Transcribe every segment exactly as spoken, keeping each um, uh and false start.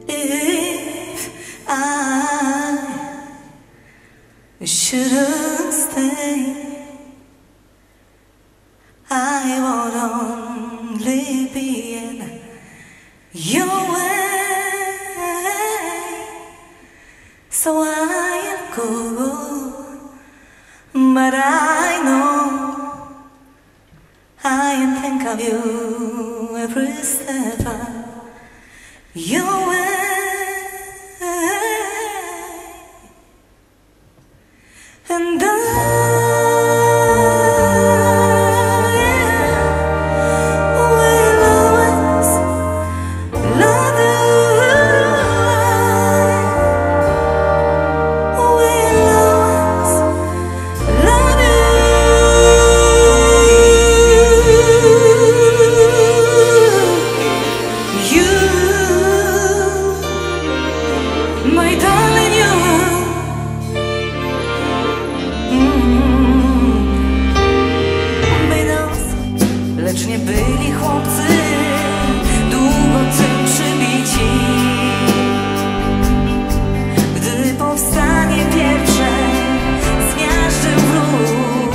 if I shouldn't stay, I would only be in your way, so I'll go, but I know I think of you every step of your way. And I will always love you, will always love you, you, my darling, you. Lecz nie byli chłopcy długo tym przybici. Gdy powstanie pierwsze zmiażdżył wróg,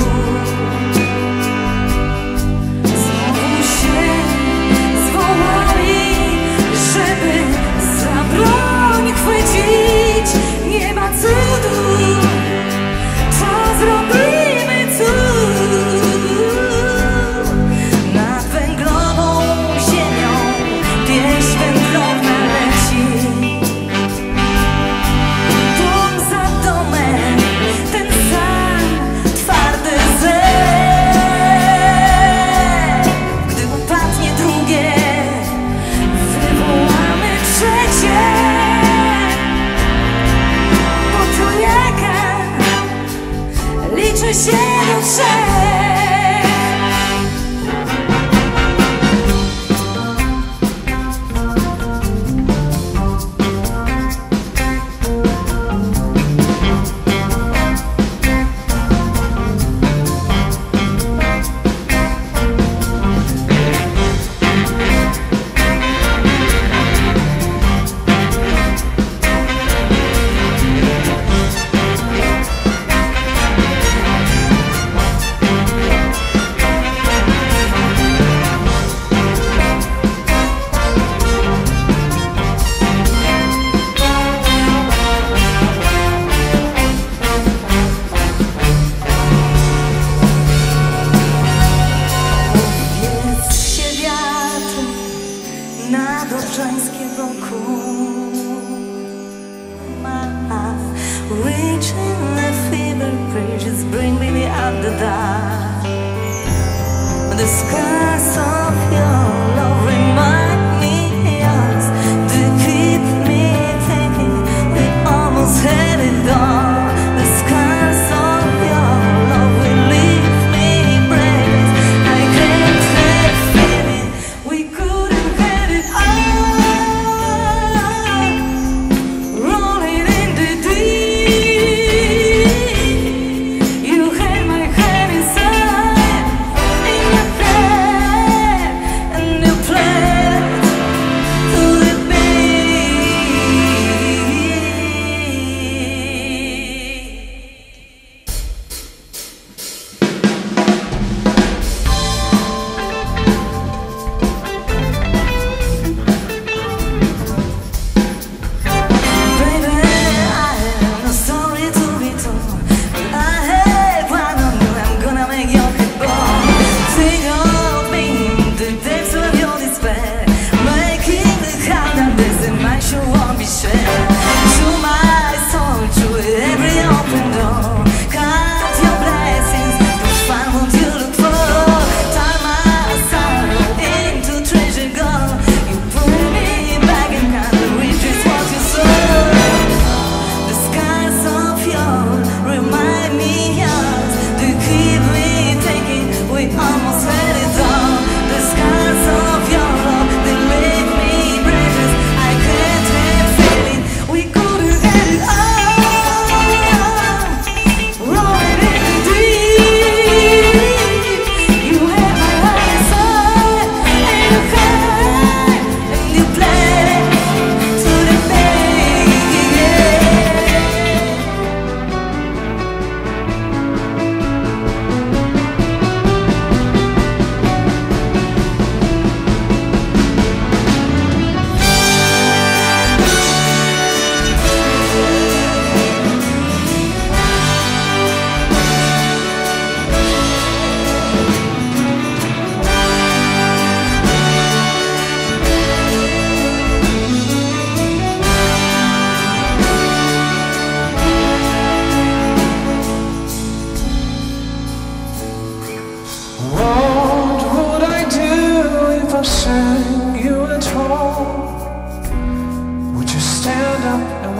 znowu się zwołali, żeby za broń chwycić. Nie ma cudu, co zrobimy cud. Liczy się do trzech. Na Dobrzańskie wokół, my eyes reaching the fever bridges, bring me beyond the dark. The skies of your love remind me yours, to keep me thinking we almost had it all. The skies of your love will leave me breathless. I can't help feeling we couldn't have it all. Rolling in the deep, you had my hand inside, in your hand.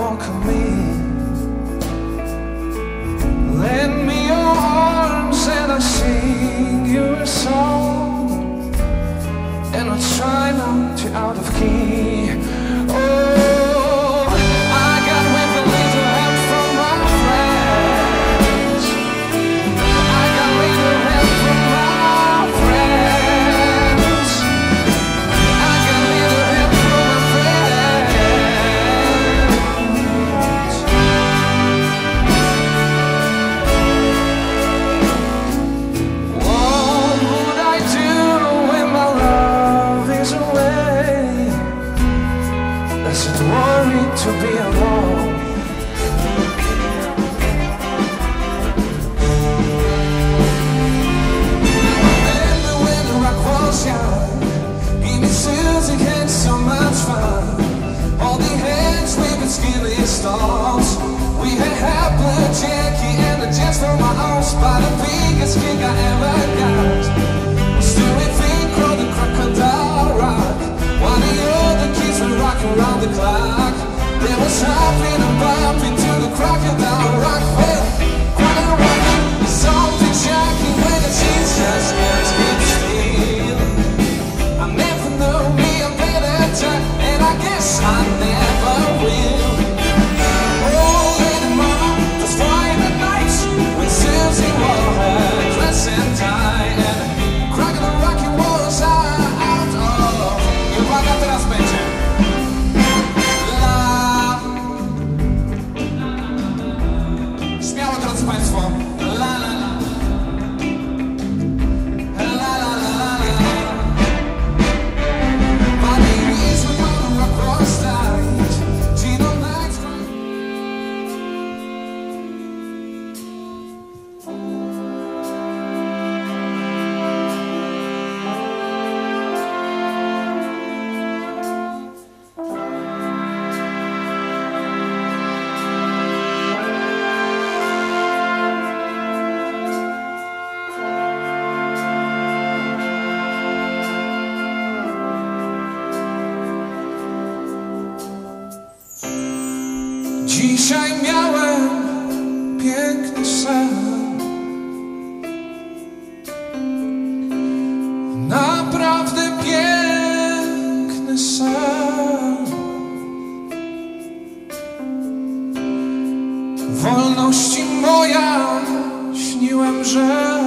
welcome me. Lend me your arms and I sing you a song, and I try not to out of key. Oh, I got with a little help from my friends. I got little help from my friends. I got little help from my friends. What would I do when my love is away? Does it worry to be alone? Remember when the rock was young, Amy Susie had so much fun. All the hands waving skinny stars. We had Hapler, Jackie, and the jets from my own spot. The biggest gig I ever got was doing Fink Roll the Crocodile Rock, while the other kids were rocking around the clock. There was hopping and bumping to the Crocodile Rock. Well, quite a rock, something shocking when the seats just can't keep still. I never know me a better time, and I guess I never will. Oh, lady mama, those Friday nights when Susie wore her dress and tie, and Crocodile Rocky was out. Oh, you rock out teraz będzie. La. Śmiało, drodzy państwo. La la la. La la la la la. My name is when the rock was tight. Gino nights. Dzisiaj miałem piękny sen, naprawdę piękny sen. Wolności moja, śniłem, że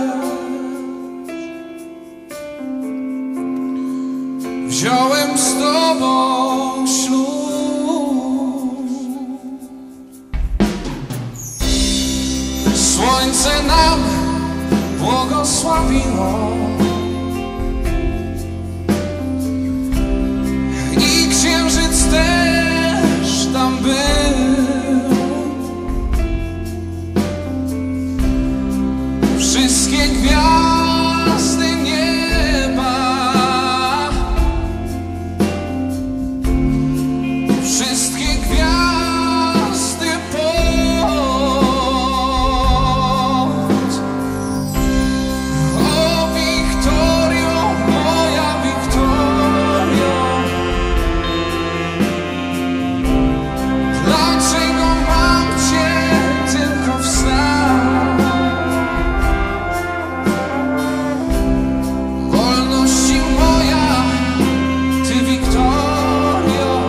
wziąłem z tobą ślub. Słońce nam błogosławiło i księżyc też tam był. Wszystkie gwiazdy nieba, wszystkie gwiazdy pod. O Wiktorio, moja Wiktorio, dlaczego mam cię tylko w snach? Wolności moja, ty Wiktorio.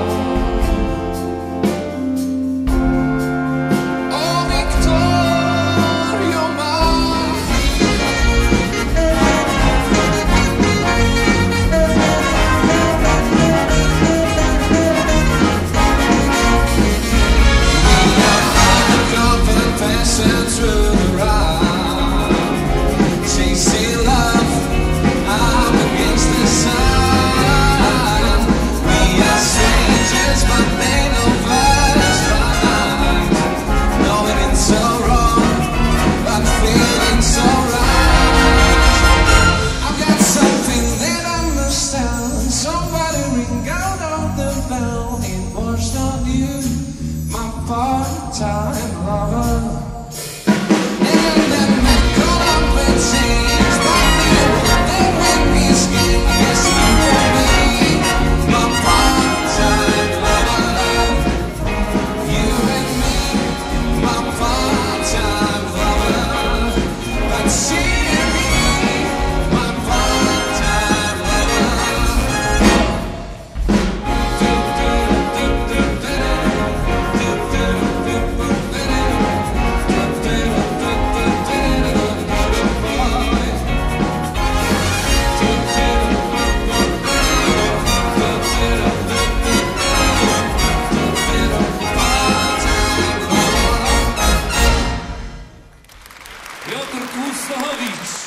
O Wiktorio ma. Confident passing through the rock, chasing love, I'm against the sun. We are strangers, but they know us right. Knowing it's so wrong, but feeling so right. I've got something that I understand. Somebody ring out on the bell. It was not you, my part-time lover. And then they call up and change, but they will be scared. Yes, you will be my part-time lover. You Pustochowicz.